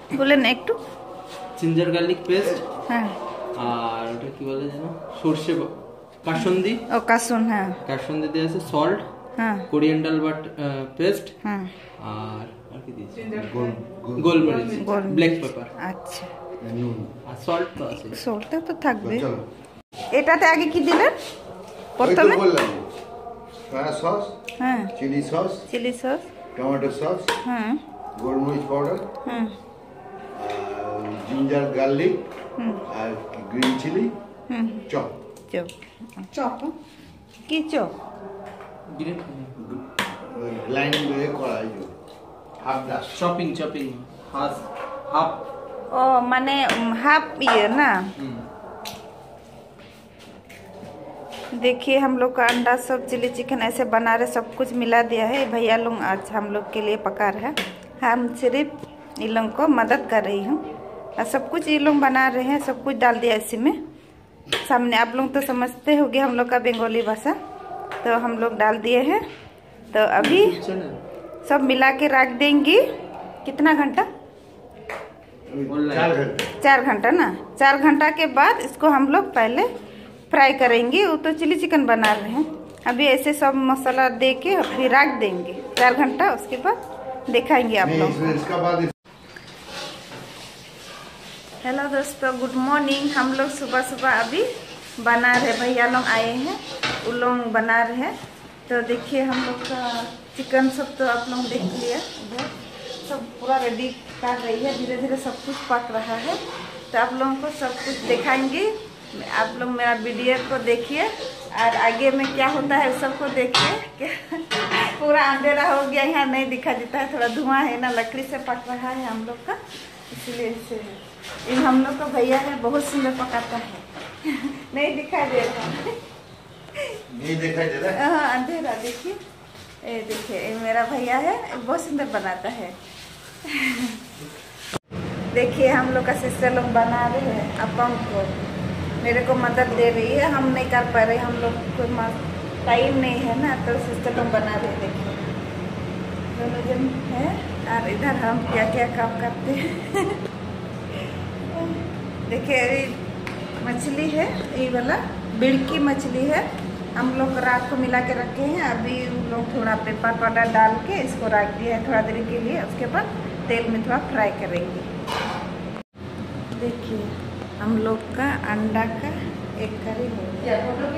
বলেন একটু। Ginger garlic paste, হ্যাঁ, আর ওটা কি বলে যেন, সরষে কাসুন্দি। ও কাসুন, হ্যাঁ, কাসুন্দি দিয়ে আছে, সল্ট, হ্যাঁ, কোরিয়েন্ডার পেস্ট, হ্যাঁ, আর কি দিয়েছি, গোলমরিচ, ব্ল্যাক পেপার। আচ্ছা, আর সল্ট তো আছে, সল্টটা তো থাকবে। এটাতে আগে কি দিলেন প্রথমে? সস, হ্যাঁ, চিলি সস, টমেটো সস, হ্যাঁ, গোলমরিচ পাউডার, হ্যাঁ, জিঞ্জার গার্লিক, আর গ্রিন চিলি, চপ। চপ কি চপ? লাইন করে করা, হাফ ডাস চপিং, হাফ। ओ माने हाफ ये ना। देखिए हम लोग का अंडा सब चिली चिकन ऐसे बना रहे, सब कुछ मिला दिया है। भैया लोग आज हम लोग के लिए पका रहे हैं, हम सिर्फ इन लोगों को मदद कर रही हूँ। और सब कुछ ये लोग बना रहे हैं, सब कुछ डाल दिया इसी में सामने। आप लोग तो समझते होंगे हम लोग का बंगाली भाषा, तो हम लोग डाल दिए हैं। तो अभी सब मिला के रख देंगी। कितना घंटा? 4 घंटा ना। 4 घंटा के बाद इसको हम लोग पहले फ्राई करेंगे। वो तो चिली चिकन बना रहे हैं, अभी ऐसे सब मसाला दे के फिर रख देंगे 4 घंटा, उसके बाद दिखाएंगे आप लोग। हेलो दोस्तों, गुड मॉर्निंग। हम लोग सुबह सुबह अभी बना रहे, भैया लोग आए हैं, उन लोग बना रहे हैं। तो देखिए हम लोग का चिकन सब तो आप लोग देख लिया, सब पूरा रेडी कर रही है, धीरे धीरे सब कुछ पक रहा है। तो आप लोगों को सब कुछ दिखाएंगे, आप लोग मेरा वीडियो को देखिए और आगे में क्या होता है सबको देखिए। पूरा अंधेरा हो गया, यहाँ नहीं दिखा देता है, थोड़ा धुआं है ना, लकड़ी से पक रहा है हम लोग का, इसलिए इसे हम लोग का भैया है बहुत सुंदर पकाता है। नहीं दिखाई दे रहा, नहीं दिखाई दे रहा, हाँ अंधेरा। देखिए ये देखिए, मेरा भैया है, बहुत सुंदर बनाता है। देखिए हम लोग का सिस्टर लोग बना रहे हैं, अपन को मेरे को मदद दे रही है, हम नहीं कर पा रहे, हम लोग को टाइम नहीं है ना, तो सिस्टर लोग बना रहे। देखिए दोनों जन है, और इधर हम क्या क्या काम करते हैं। देखिए मछली है, ये वाला बिड़की मछली है, हम लोग रात को मिला के रखे हैं। अभी उन लोग थोड़ा पेपर पाउडर डाल के इसको रख दिया है थोड़ा देर के लिए, उसके बाद तेल में थोड़ा फ्राई करेंगे। देखिए हम लोग का अंडा का एक करी हो गया,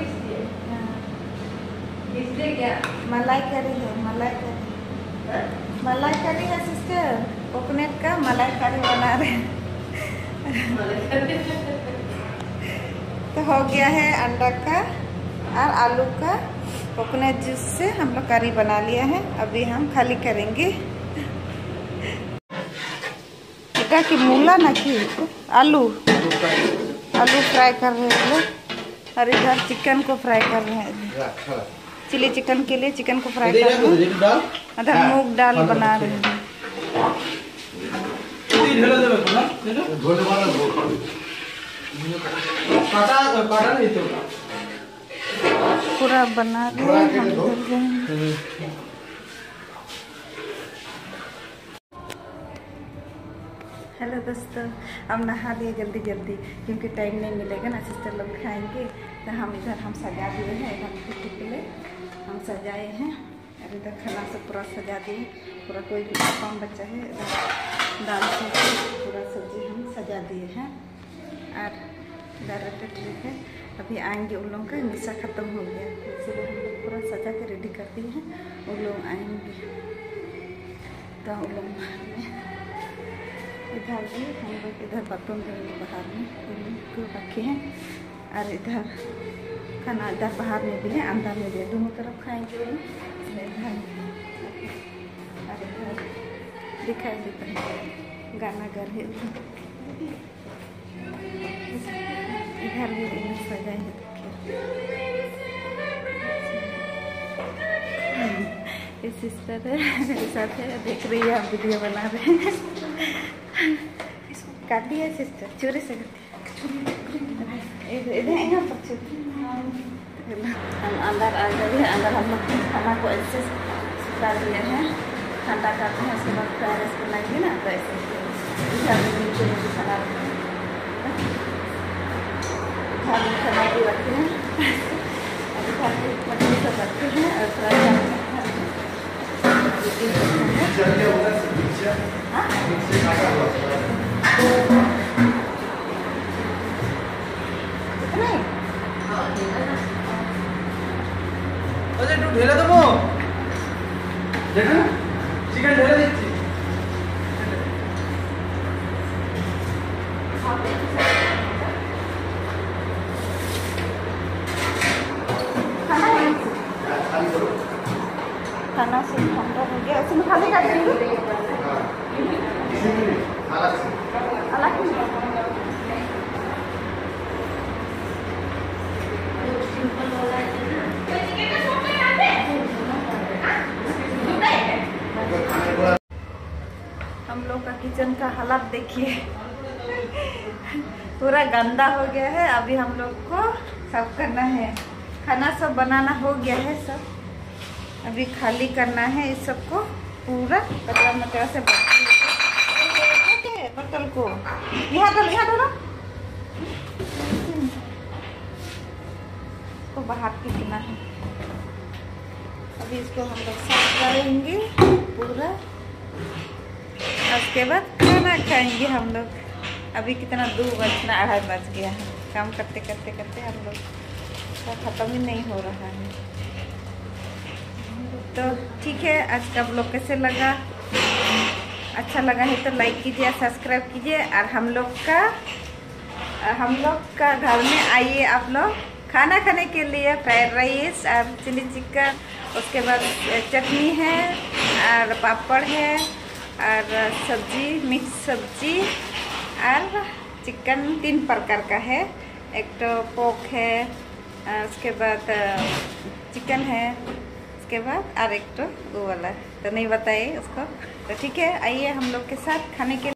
मलाई करी है, मलाई करी है सिस्टर, कोकोनट का मलाई करी बना रहे हैं। तो हो गया है अंडा का और आलू का कोकोनट जूस से हम लोग करी बना लिया है। अभी हम खाली करेंगे। इधर की मूला ना की आलू फ्राई कर रहे हैं लोग, और इधर चिकन को फ्राई कर रहे हैं। चिली चिकन के लिए चिकन को फ्राई कर रहे हैं, इधर मूंग दाल बना रहे हैं। पूरा बना रहे हैं। हेलो दोस्तों, अब नहा लिए जल्दी जल्दी, क्योंकि टाइम नहीं मिलेगा ना, सिस्टर लोग खाएंगे। तो हम इधर हम सजा दिए हैं, इधर कुछ के लिए हम सजाए हैं, और इधर खाना से पूरा सजा दिए, पूरा कोई भी काम बचा है, इधर दाल से पूरा सब्जी हम सजा दिए हैं। और डायरेक्ट ठीक है, अभी आएंगे उन लोगों का निशा ख़त्म हो गया, इसलिए हम लोग पूरा सजा के रेडी कर दिए हैं। उन लोग आएंगे तो उन लोग इधर भी हम लोग इधर बर्तन देंगे, बाहर में क्यों रखे हैं, और इधर खाना इधर बाहर में भी है, अंदर में भी है, दोनों तरफ खाएंगे। इधर दिखाई देता है गाना घर है, इधर भी सजाए हैं। ये सिस्टर है मेरे साथ है, देख रही है, आप वीडियो बना रहे हैं। काटी है सिस्टर, चोरी से इधर यहाँ पर हम अंदर आ गए हैं। अंदर हम लोग खाना को ऐसे सुखा दिए हैं, ठंडा करते हैं, उसके बाद फ्राई राइस बनाएंगे ना, तो ऐसे खाना भी रखे हैं, मछली सब रखे हैं और थोड़ा ঢেলে দেবো, চিকেন ঢেলে দিচ্ছি। खाना से ठंडा हो गया, उसमें खाली कर देंगे अलग हम लोग का किचन का हालत देखिए पूरा गंदा हो गया है। अभी हम लोग को सब करना है, खाना सब बनाना हो गया है, सब अभी खाली करना है इस सबको पूरा कचरा मचरा से बर्तन को यहाँ डालो इसको बाहर खींचना है। अभी इसको हम लोग साफ करेंगे पूरा, उसके बाद खाना खाएंगे हम लोग। अभी कितना 2 बजना 2:30 बज गया है, काम करते करते करते हम लोग का ख़त्म ही नहीं हो रहा है। तो ठीक है, आज का ब्लॉग कैसे लगा? अच्छा लगा है तो लाइक कीजिए, सब्सक्राइब कीजिए और हम लोग का घर में आइए आप लोग खाना खाने के लिए। फ्राइड राइस और चिली चिकन, उसके बाद चटनी है और पापड़ है और सब्जी, मिक्स सब्जी और चिकन 3 प्रकार का है। एक तो पोक है, उसके बाद चिकन है, उसके बाद और एक तो वो वाला तो नहीं बताइए उसको। तो ठीक है, आइए हम लोग के साथ खाने के